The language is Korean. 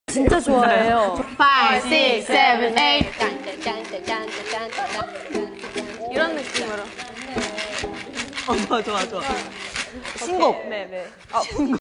진짜 좋아해요. 5, 6, 7, 8. 이런 느낌으로. 좋아. 신곡. 네네.